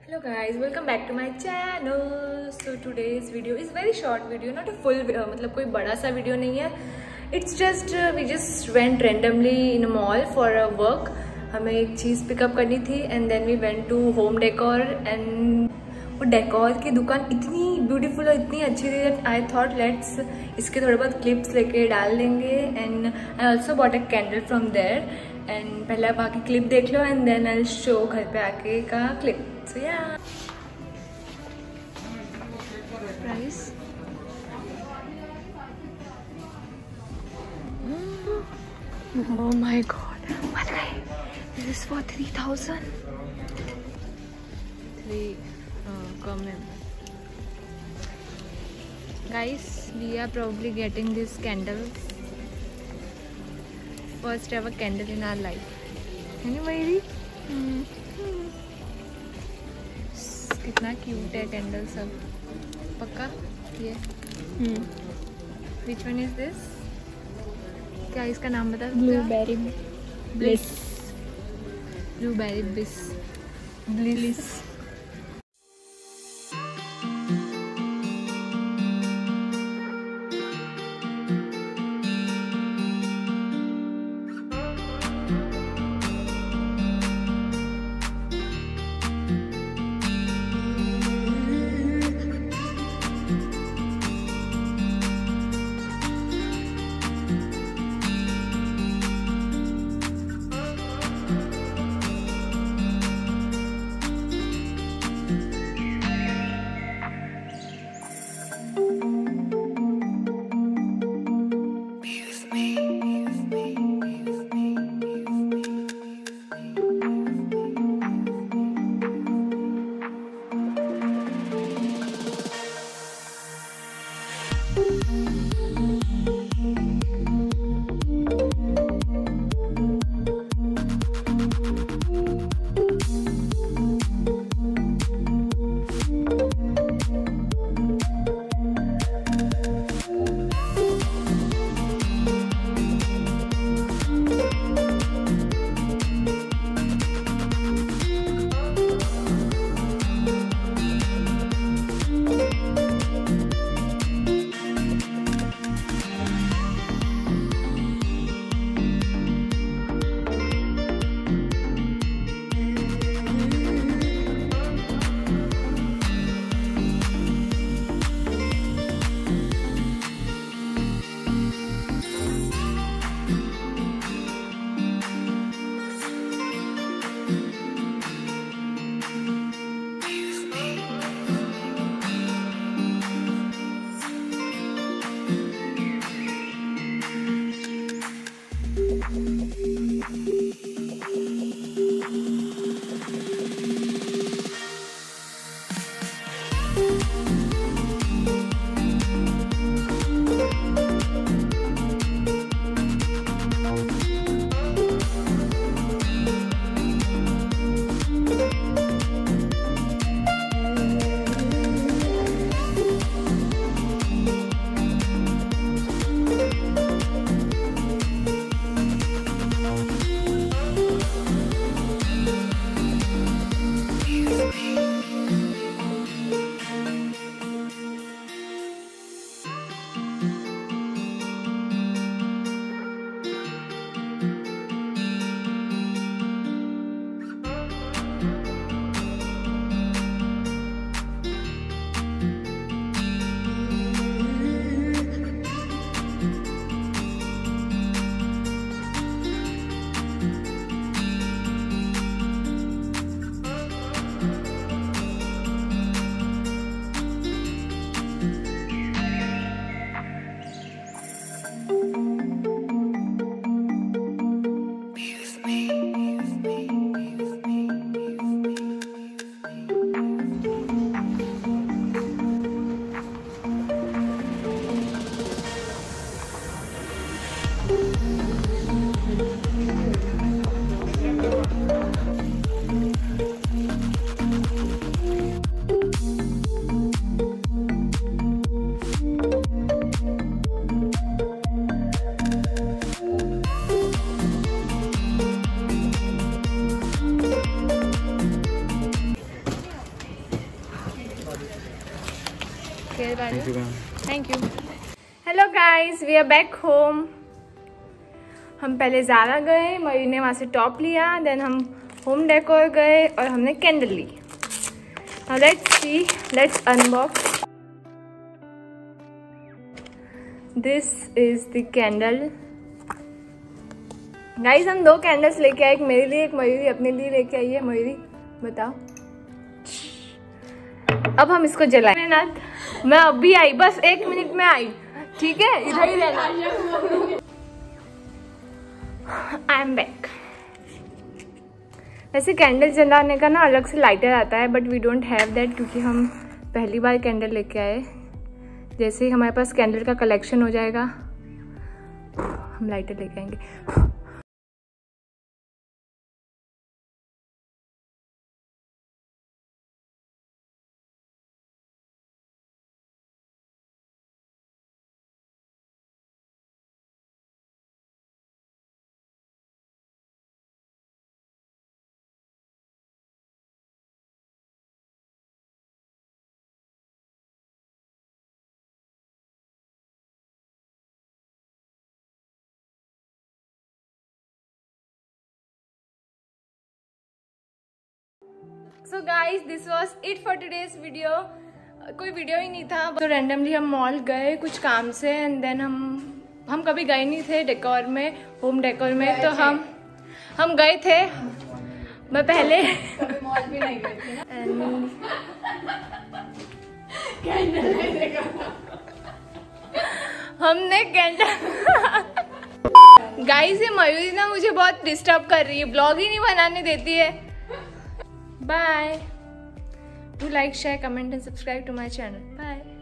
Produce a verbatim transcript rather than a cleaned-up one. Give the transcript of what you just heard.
Hello guys, welcome back to my channel. So today's video is very short video, not a full uh, मतलब कोई बड़ा सा video नहीं है. It's just uh, we just went randomly in a mall for a work. हमें एक चीज़ pickup करनी थी and then we went to home decor and वो डेकोर की दुकान इतनी ब्यूटीफुल और इतनी अच्छी थी that I thought let's इसके थोड़े बहुत क्लिप्स लेके डाल लेंगे and I also bought a candle from there and पहले आप आके क्लिप देख लो and then I'll show घर पे आके का clip. So yeah. Price. Oh my god. What guy? This is for three thousand. Three. Uh, comment. Guys, we are probably getting this candle. First ever candle in our life. Anybody? Hmm. कितना cute है candle सब. पक्का ये. हम्म. Which one is this? क्या इसका नाम बता सकते हो? Blueberry Bliss. Blueberry Bliss. Bliss. केयर बाजू। Thank you. Hello guys, we are back home. हम पहले ज़ारा गए, मयूरी ने वहाँ से टॉप लिया, देन हम होम डेकोर गए और हमने कैंडल ली। Now let's see, let's unbox. This is the candle. Guys हम दो कैंडल्स लेके आए, एक मेरे लिए एक मयूरी अपने लिए लेके आई है। मयूरी बताओ, अब हम इसको जलाएं ना। मैं अभी आई, बस एक मिनट में आई, ठीक है, इधर ही रहना। I am back. वैसे कैंडल जलाने का ना अलग से लाइटर आता है, but we don't have that क्योंकि हम पहली बार कैंडल लेके आए। जैसे ही हमारे पास कैंडल का कलेक्शन हो जाएगा हम लाइटर लेके आएंगे। So guys this was it for today's video. कोई वीडियो ही नहीं था, तो रैंडमली हम मॉल गए कुछ काम से, एंड देन हम हम कभी गए नहीं थे डेकोर में, होम डेकोर में, तो हम हम गए थे। मैं पहले कभी मॉल भी नहीं गए थे। हमने कैंडल गाइस ये मयूरी ना मुझे बहुत डिस्टर्ब कर रही है, ब्लॉग ही नहीं बनाने देती है। Bye. Do like, share, comment and subscribe to my channel. Bye.